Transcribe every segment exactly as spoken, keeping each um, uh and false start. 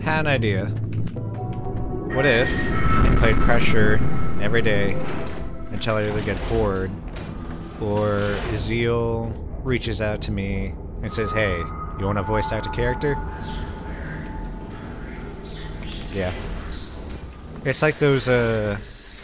had an idea. What if I played Pressure every day until I either get bored or Zeal reaches out to me and says, hey, you want a voice actor character? Yeah. It's like those, uh...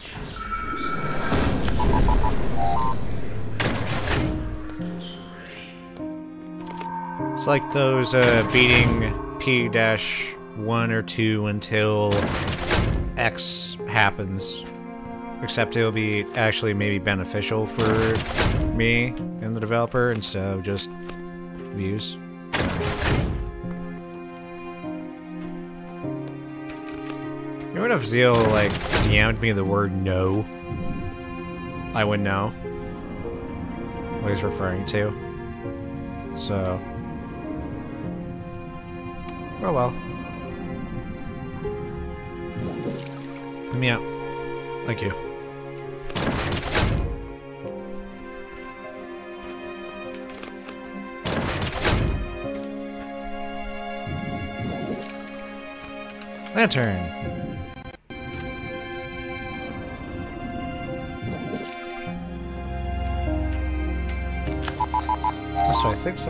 It's like those, uh, beating P one or two until X happens. Except it'll be actually maybe beneficial for me and the developer instead of just views. You know what if Zeal, like, D M'd me the word no? I would know what he's referring to. So... oh well. Let me out. Thank you. Lantern! So I think so.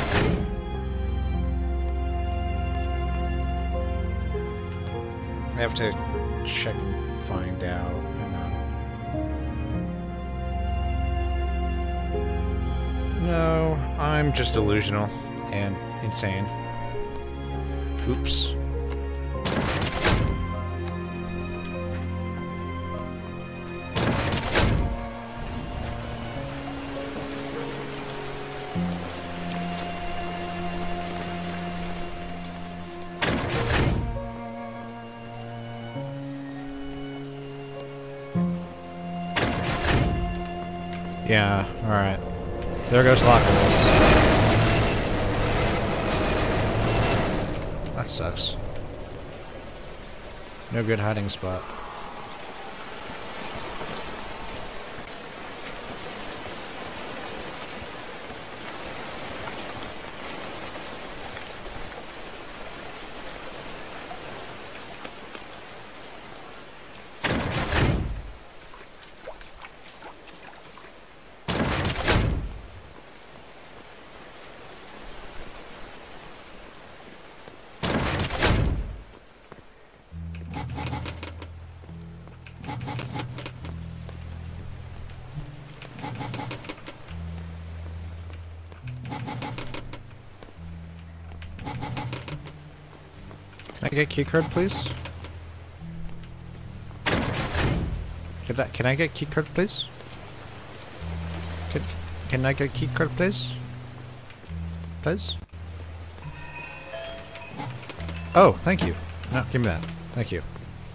I have to check and find out. Hang on. No, I'm just delusional and insane. Oops. Yeah, alright. There goes Lockables. That sucks. No good hiding spot. Can I get key card, please? Can I, can I get key card, please? Can, can I get key card, please? Please? Oh, thank you. No, give me that. Thank you.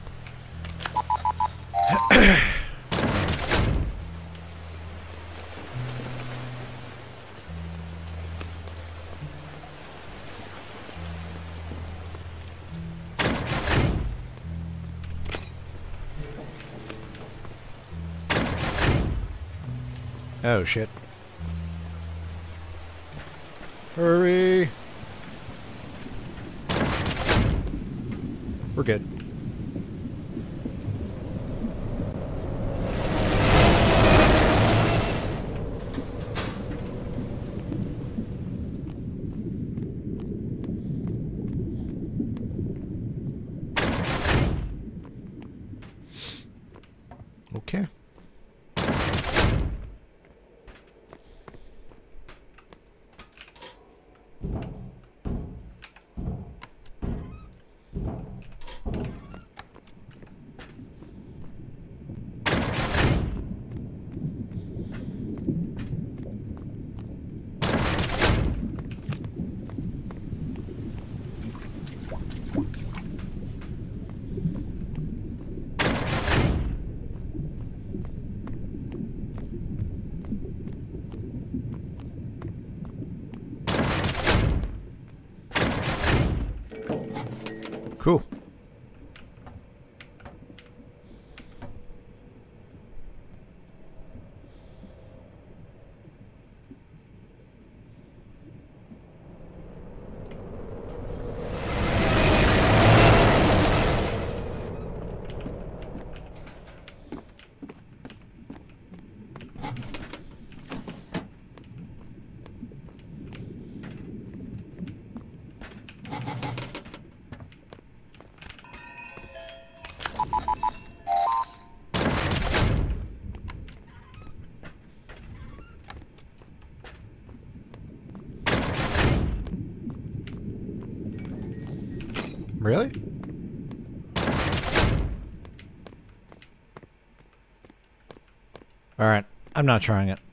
Oh shit. Hurry! We're good. Okay. Cool. Really? Alright, I'm not trying it.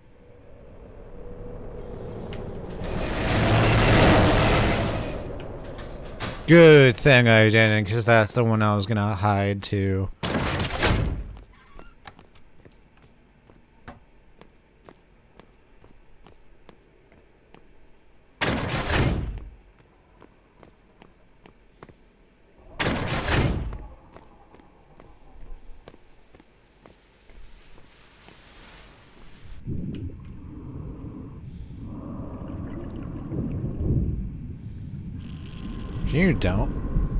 Good thing I didn't, because that's the one I was gonna hide to. You don't.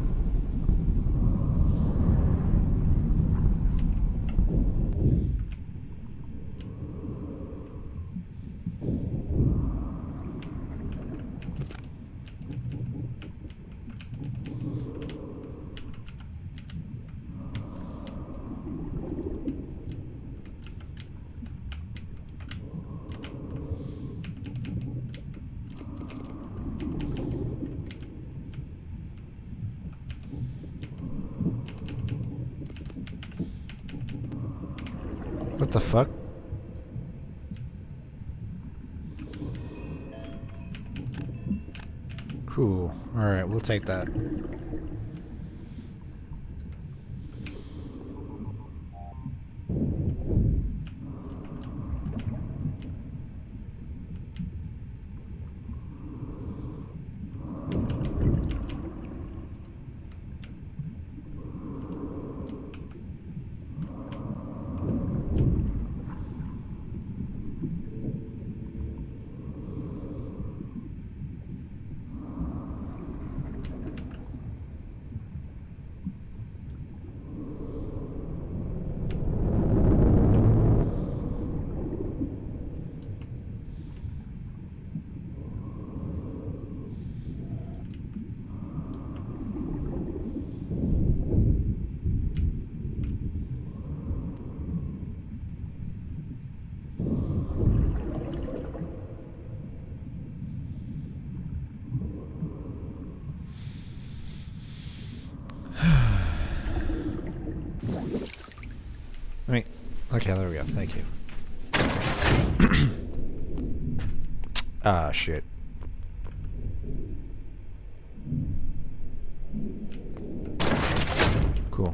What the fuck? Cool. Alright, we'll take that. I mean, okay, there we go. Thank you. Ah, shit. Cool.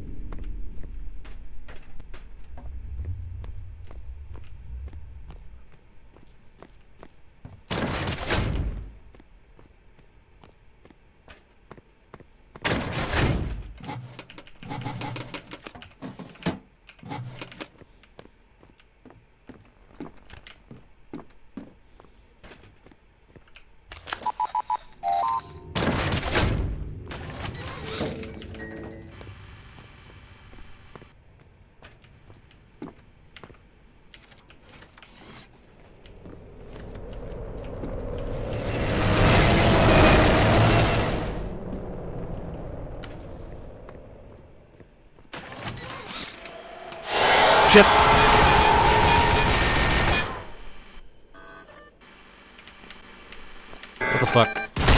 Shit. What the fuck?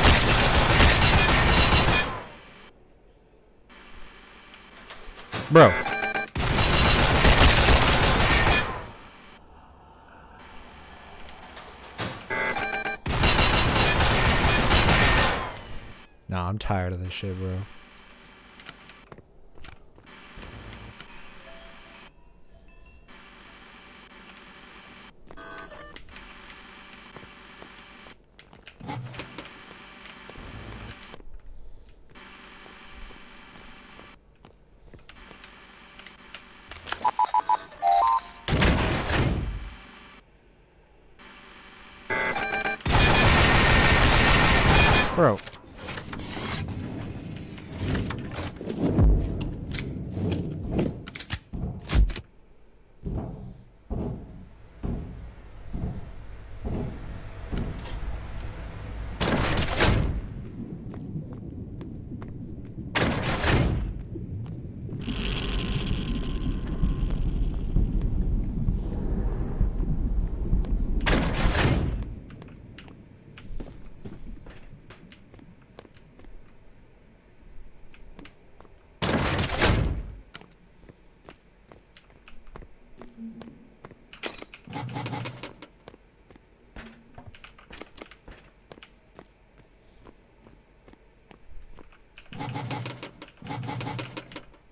Bro. Nah, I'm tired of this shit, bro. Bro.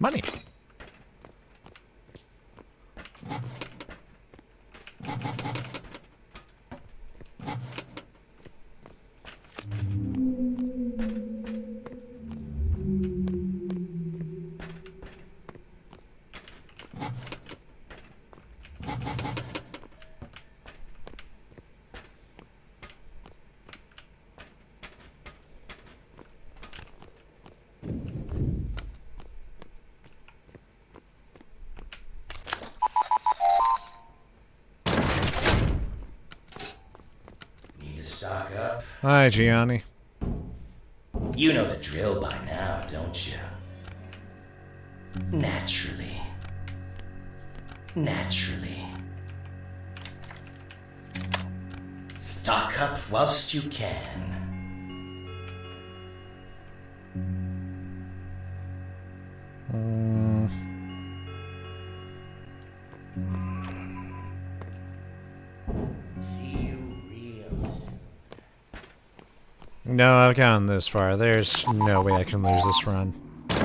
Money. Stock up. Hi, Gianni. You know the drill by now, don't you? Naturally. Naturally. Stock up whilst you can. Um, See you real soon. no, I've gotten this far. There's no way I can lose this run.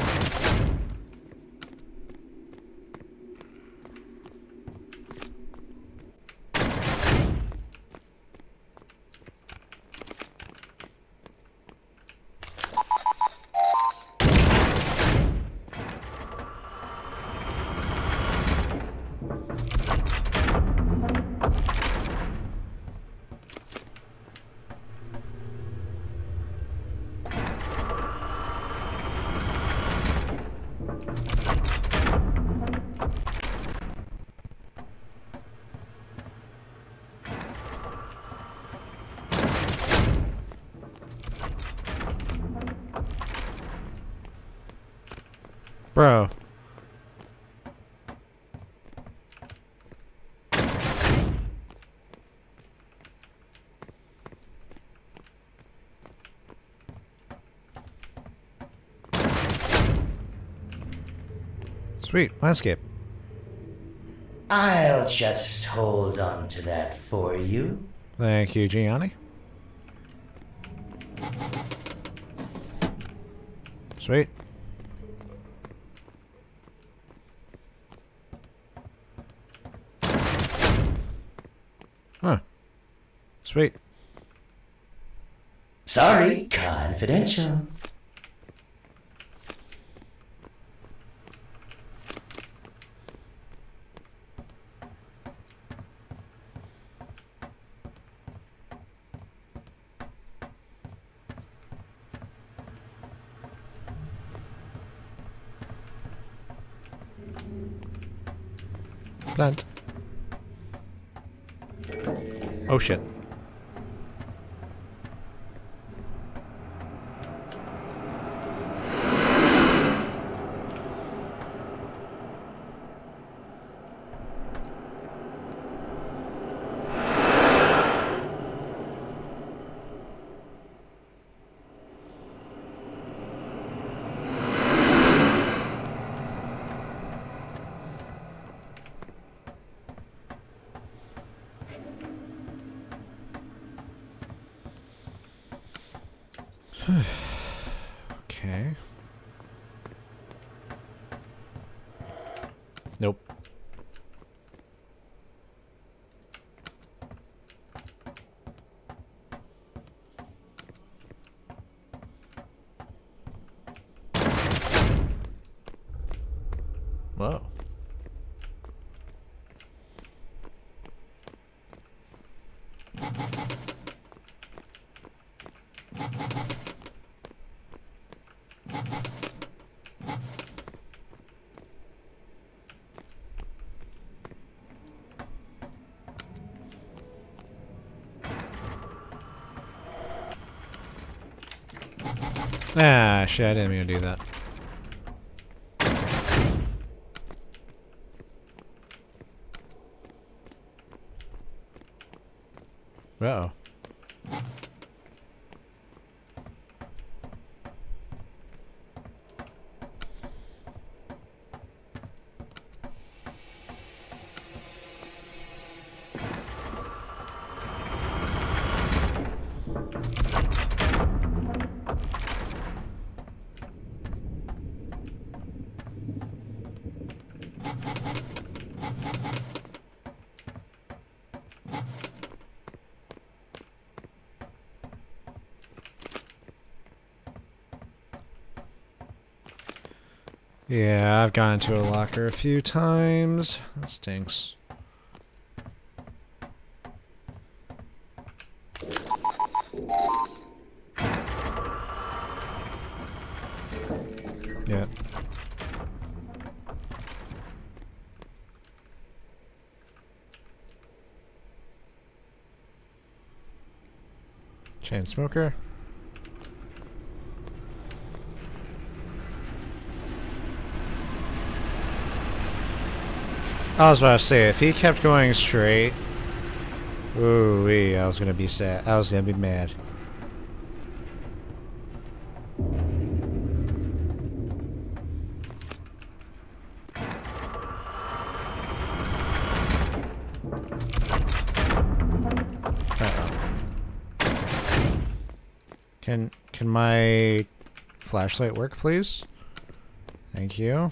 Bro. Sweet, landscape. I'll just hold on to that for you. Thank you, Gianni. Sweet. Huh. Sweet. Sorry, confidential. Plant. Oh shit. Okay. Nope. Whoa. Ah, shit, I didn't mean to do that. Uh-oh. Yeah, I've gone into a locker a few times. That stinks. Yeah. Chain smoker. I was about to say, if he kept going straight, ooh wee, I was gonna be sad. I was gonna be mad. Can can my flashlight work, please? Thank you.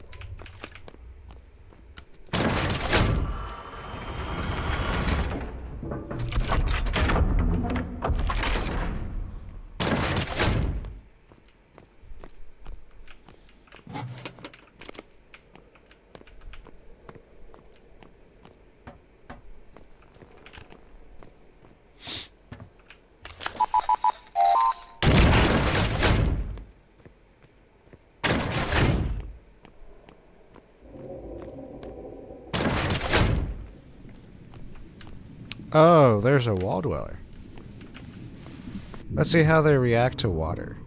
Oh, there's a wall dweller. Let's see how they react to water.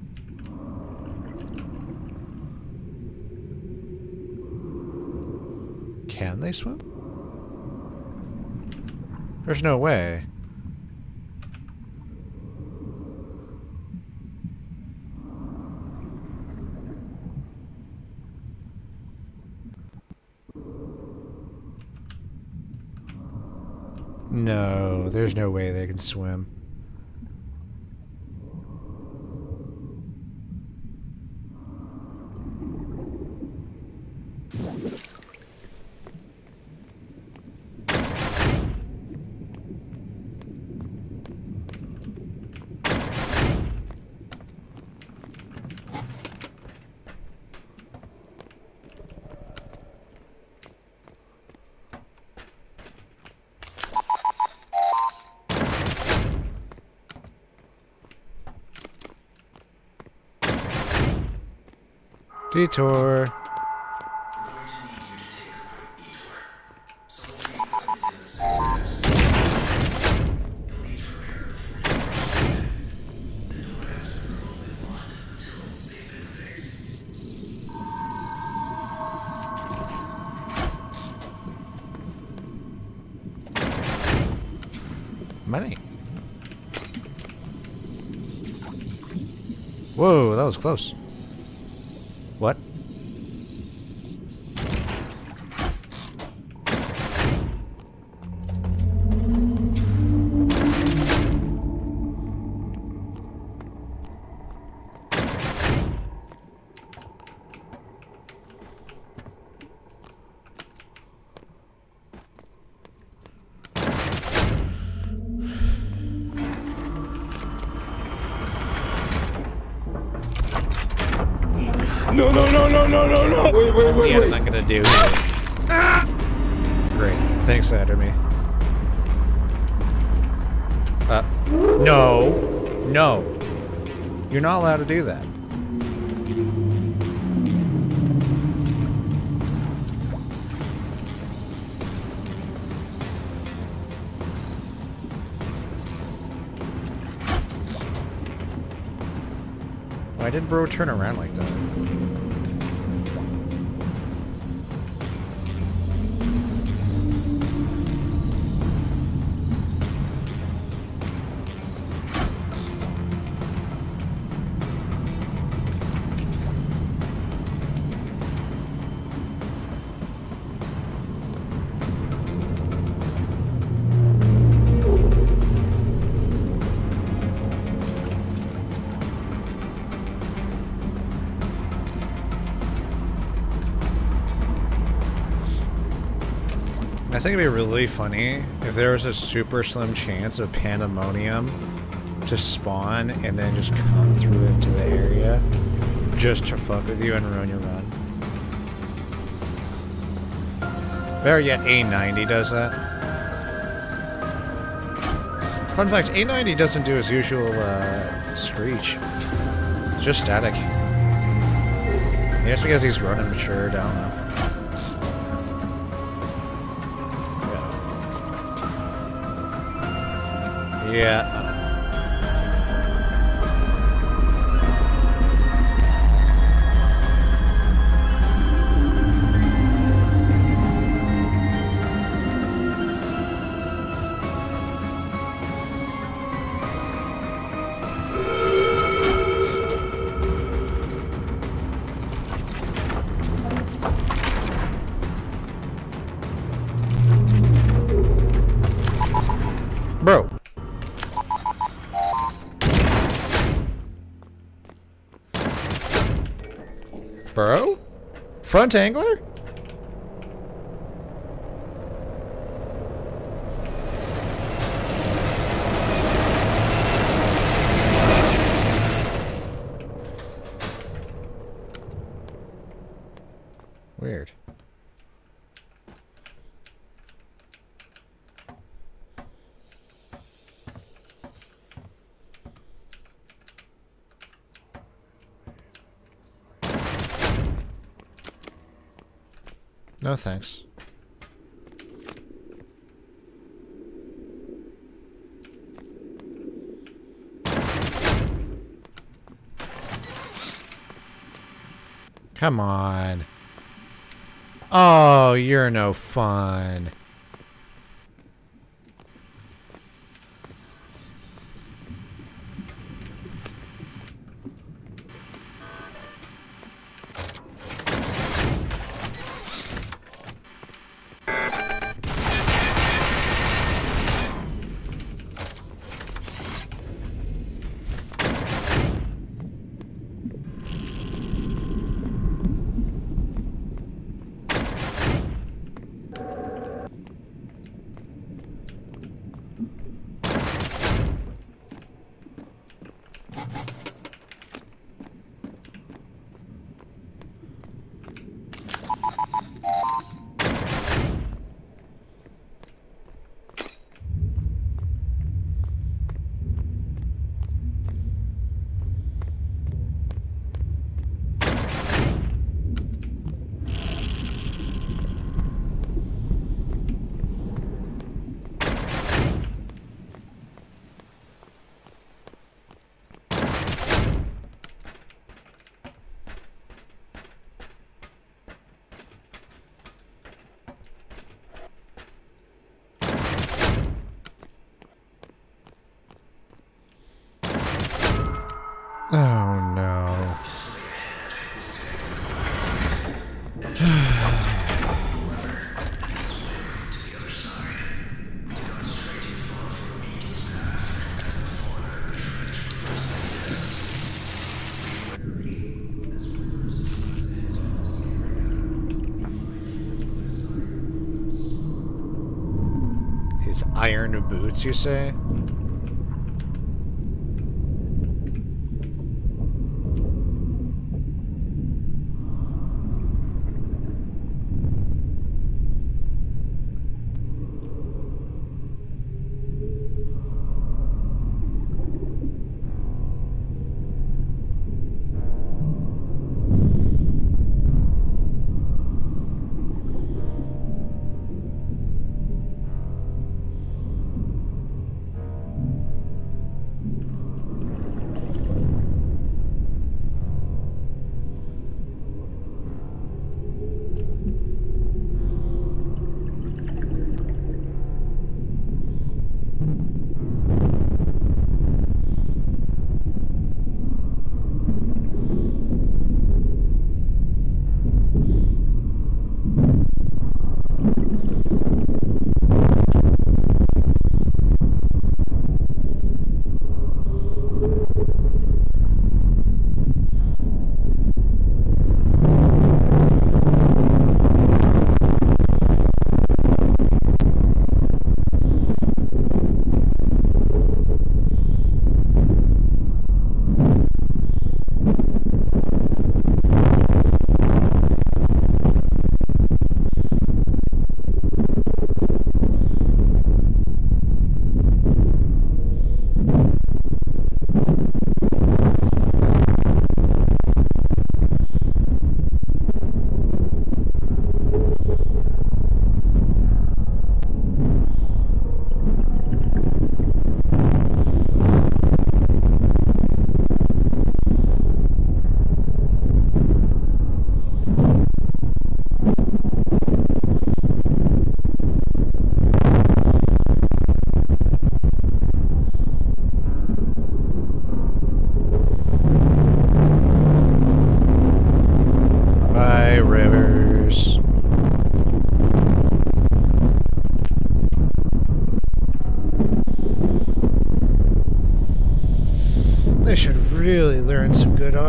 Can they swim? There's no way. No, there's no way they can swim. Detour. Money. Whoa, that was close. What? No, no, no, no, no, no, no! Wait, wait, wait, Yeah, wait. not gonna do. Great. Thanks, Addermy. Uh, no. No. You're not allowed to do that. Why did bro turn around like that? I think it'd be really funny if there was a super slim chance of Pandemonium to spawn and then just come through into the area just to fuck with you and ruin your run. Better yet, A ninety does that. Fun fact, A ninety doesn't do his usual uh, screech. It's just static. Maybe it's because he's grown and matured, I don't know. Yeah. Yeah. Bro. Bro? Front angler? Weird. No thanks. Come on. Oh, you're no fun. Oh no. His iron boots, you say?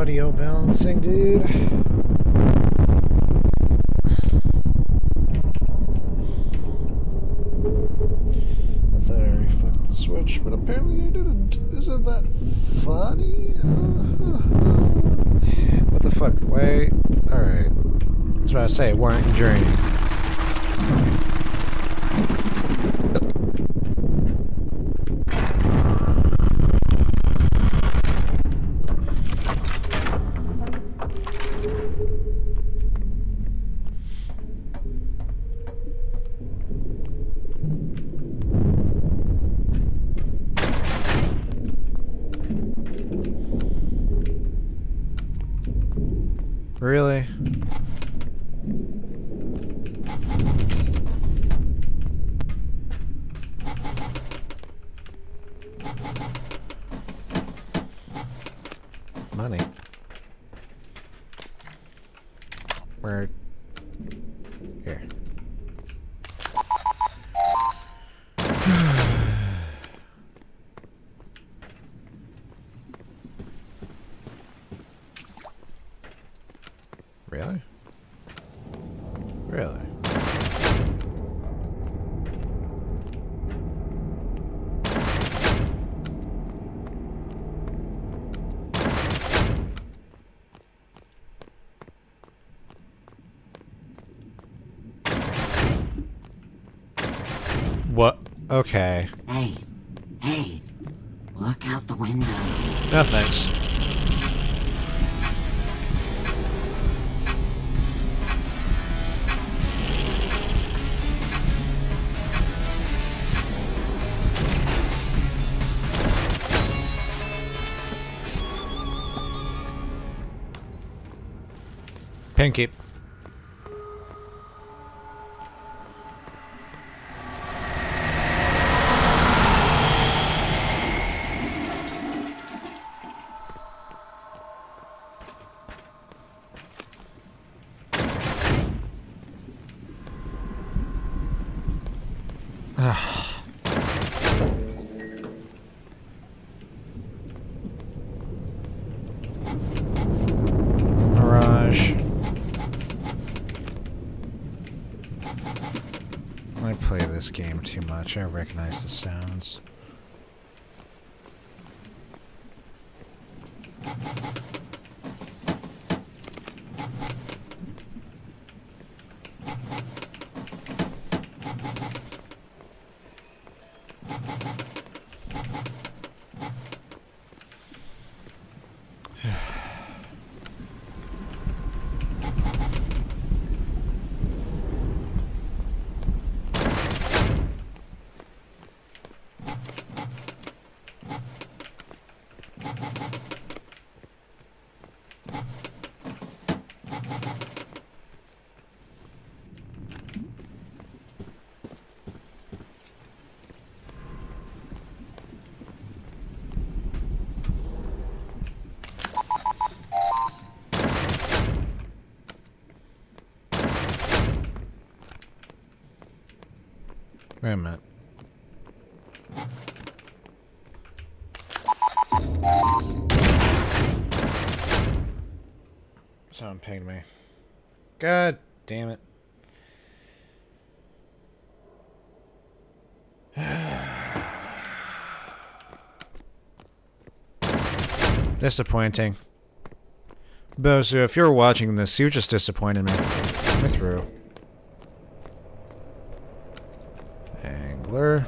audio balancing, dude. I thought I reflected the switch, but apparently I didn't. Isn't that funny? What the fuck? Wait. Alright. That's what I say, weren't journey. Really? Money. Where? Here. Really? Really? What? Okay. Hey, hey, look out the window. No thanks. Pinky. Mirage. I play this game too much. I recognize the sounds. Wait a minute. Someone pinged me. God damn it. Disappointing. Bozu, if you're watching this, you just disappointed me. Let me through. Angler.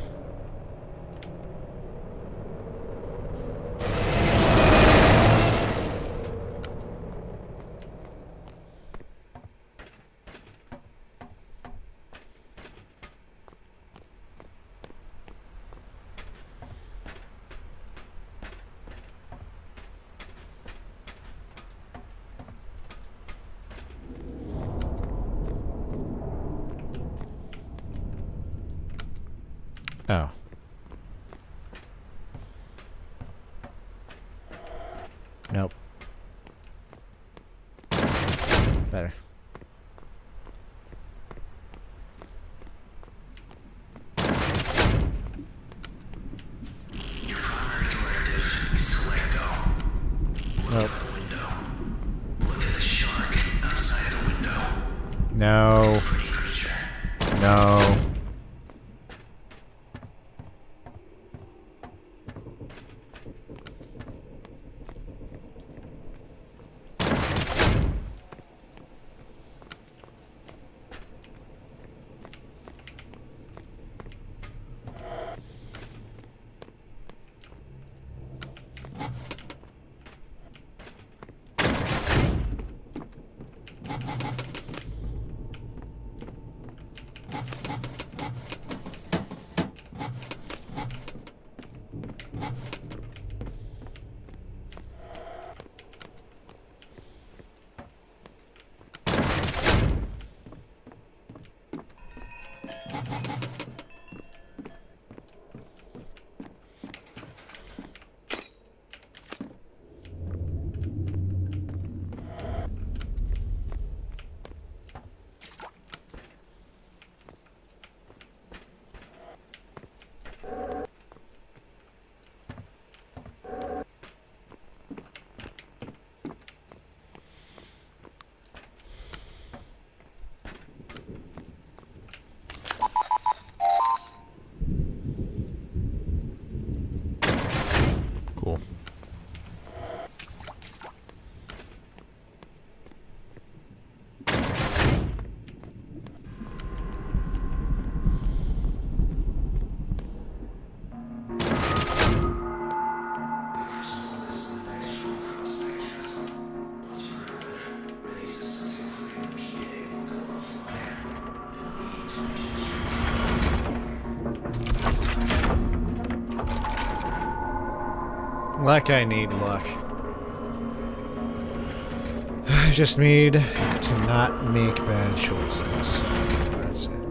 Oh. Nope. Better. Your primary directive, Selecto. Look Nope. out the window. No. No. Cool. Like I need luck. I just need to not make bad choices. That's it.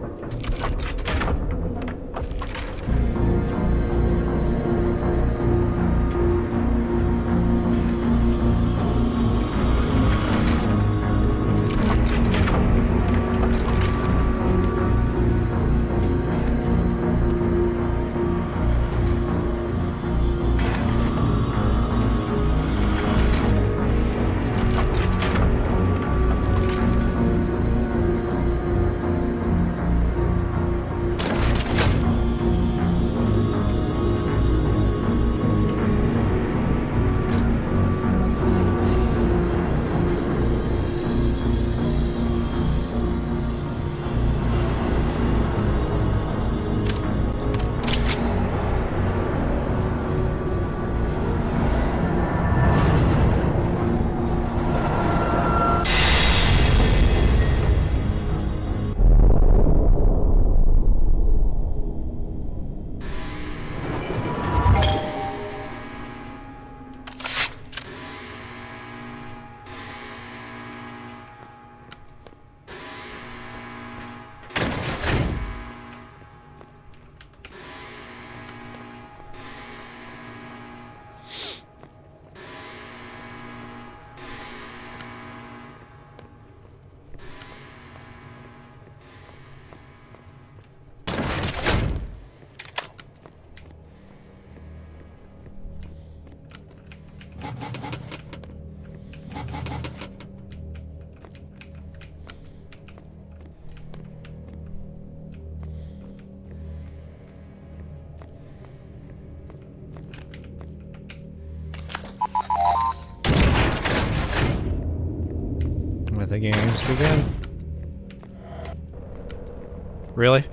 Let the games begin. Really?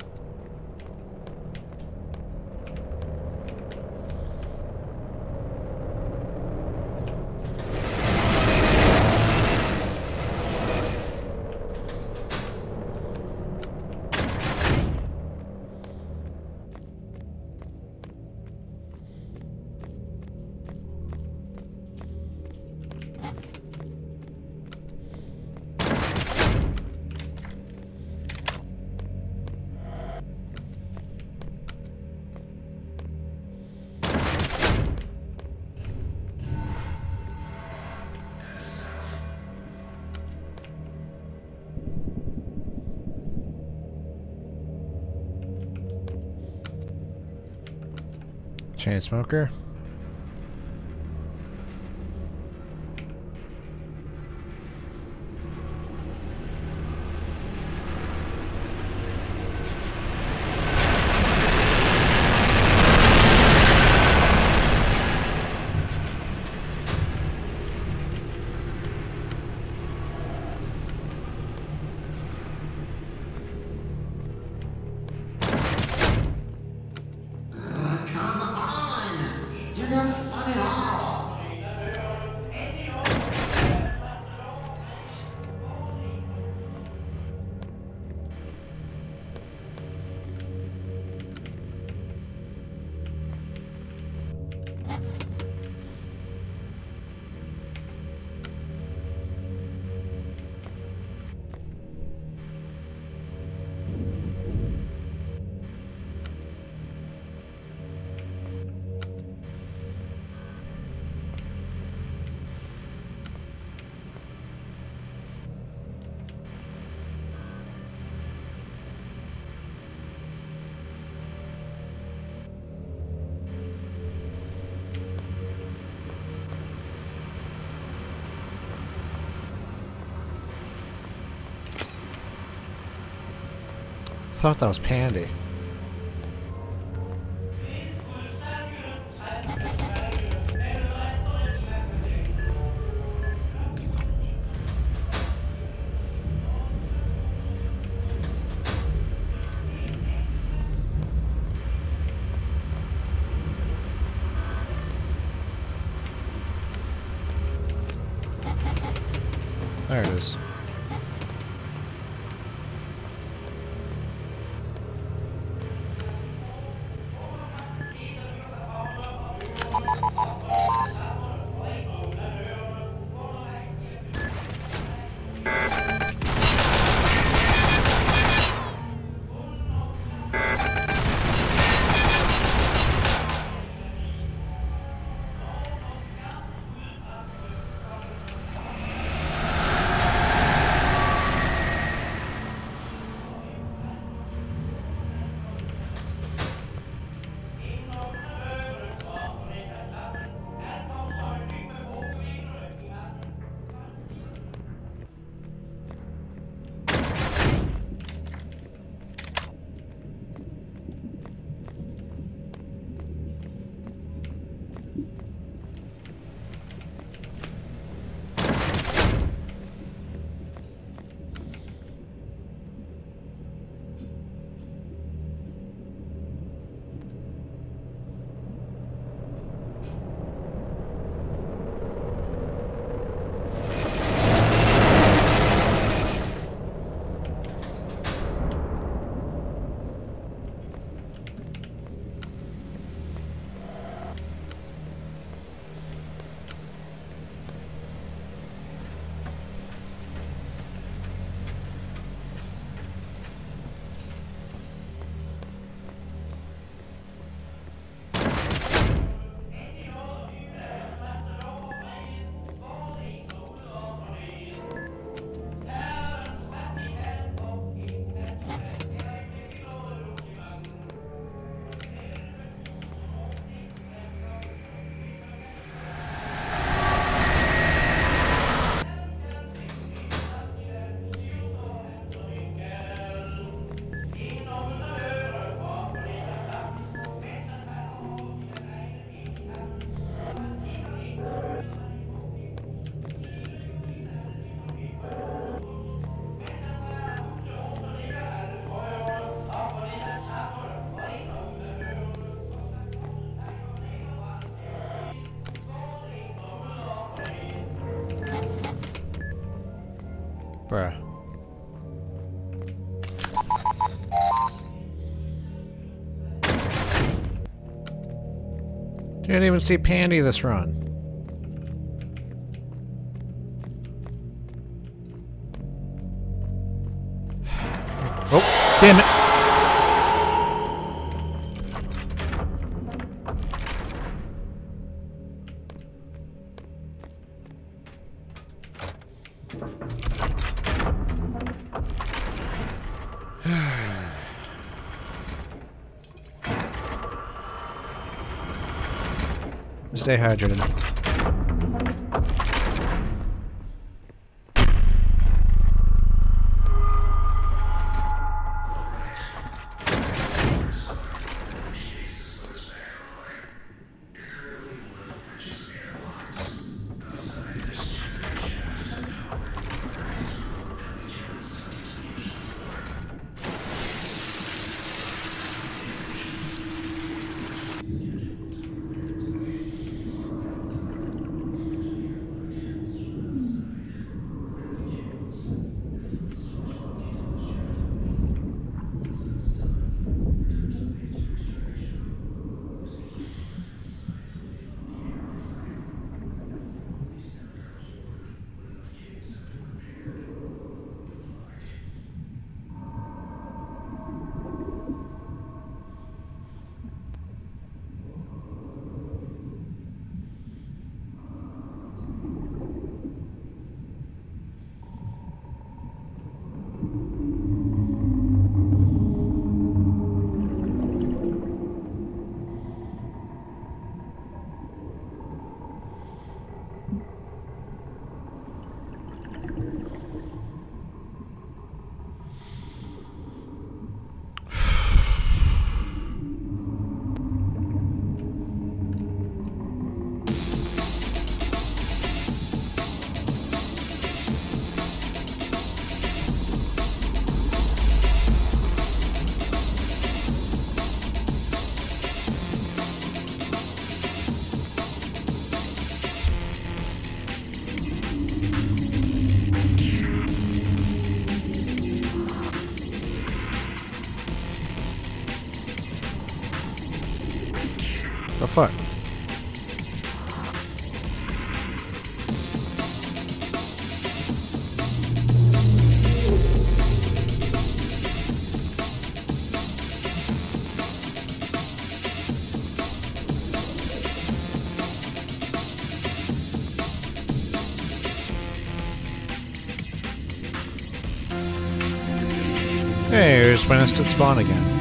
Chainsmoker. thought that was Pandy. There it is. Bruh. Didn't even see Pandy this run. Oh, damn it. Stay hydrated. Hey, here's when it's to spawn again.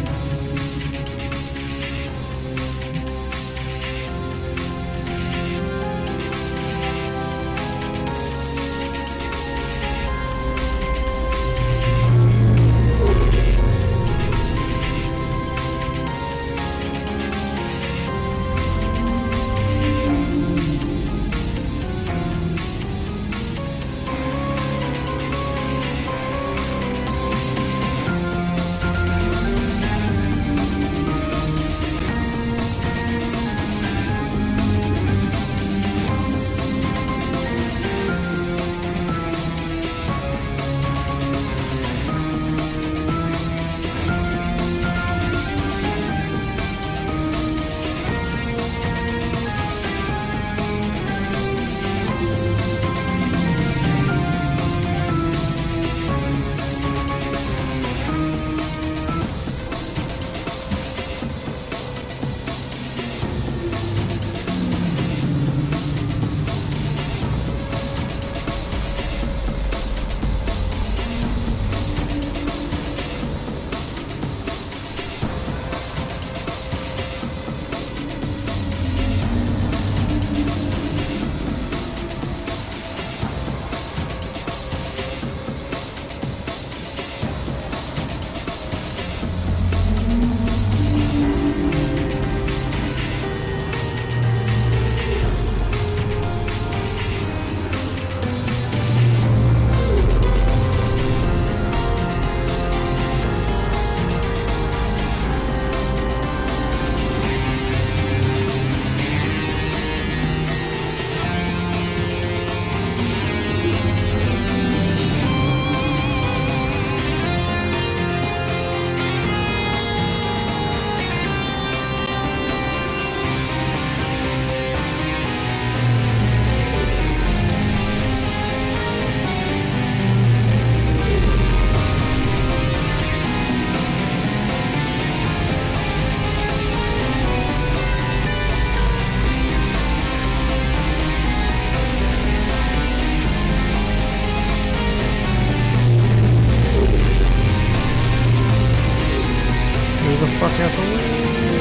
Fuck out the way.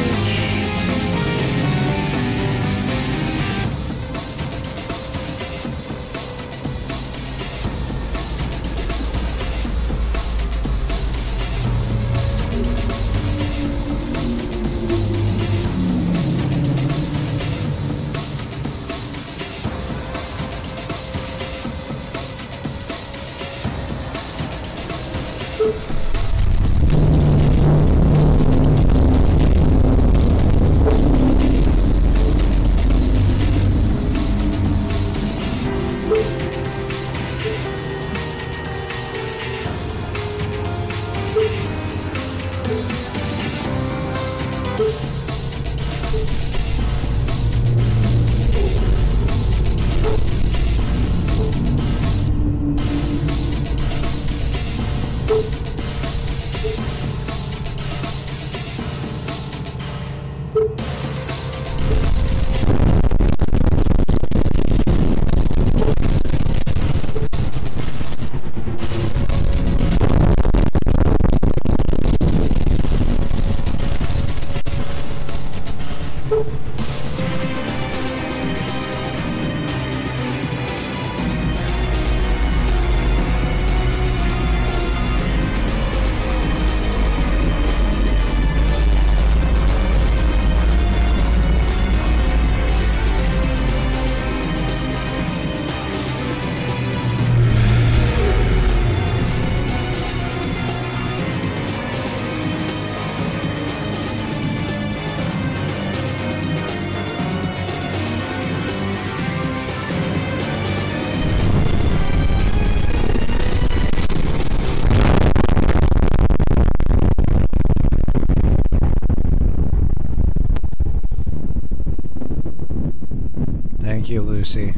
Thank you, Lucy.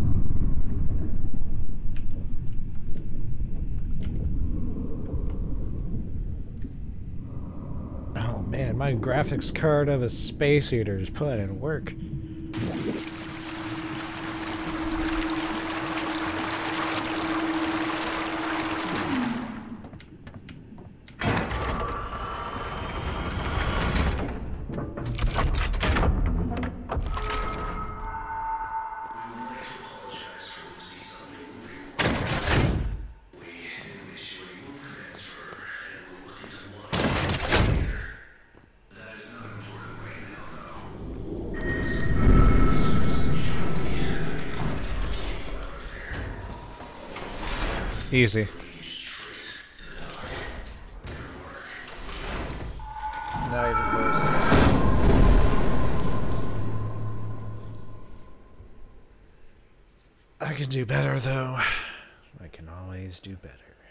Oh man, my graphics card of a space eater is put in work. Easy. Not even close. I can do better, though. I can always do better.